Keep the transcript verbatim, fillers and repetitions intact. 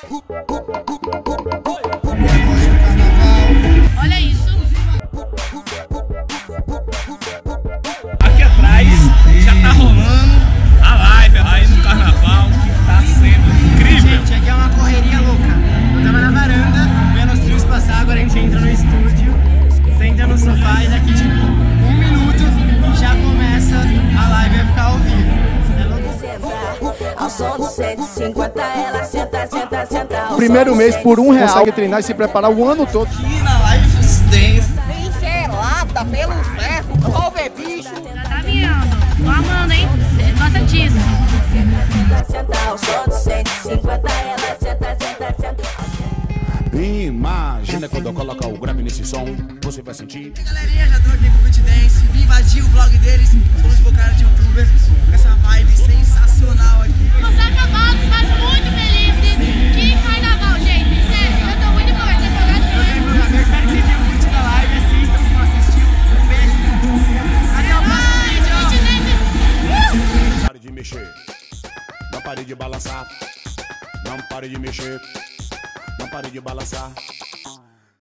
Olha isso. Aqui atrás já tá rolando a live aí no carnaval, que tá sendo incrível. Gente, aqui é uma correria louca. Eu tava na varanda, vendo os trios passar, agora a gente entra no estúdio, senta no sofá e daqui tipo um minuto já começa a live, vai ficar ao vivo. Ao som do cento e cinquenta, ela senta, senta, senta. Primeiro mês por um real, consegue treinar e se preparar o ano todo. Aqui na live Dance. Tem gelada pelo ferro, só ver bicho. Já tá vindo. Tô amando, hein? Gosta disso. Senta, senta, ao som do cento e cinquenta, ela senta, senta, senta. Imagina quando eu colocar o grave nesse som, você vai sentir. E galerinha, já tô aqui com o Beat Dance, vim invadir o vlog deles, somos invocados de youtuber, com essa vibe sensacional aqui. Os acabados faz muito felizes. Que carnaval, gente. Sério, eu tô muito empolgada. Você empolgado? Eu tô empolgado, eu espero que vocês tenham curtido a live, assistam se não assistiu. Um beijo. Até o próximo vídeo. Não pare de mexer, não pare de balançar, não pare de mexer, não pare de balançar.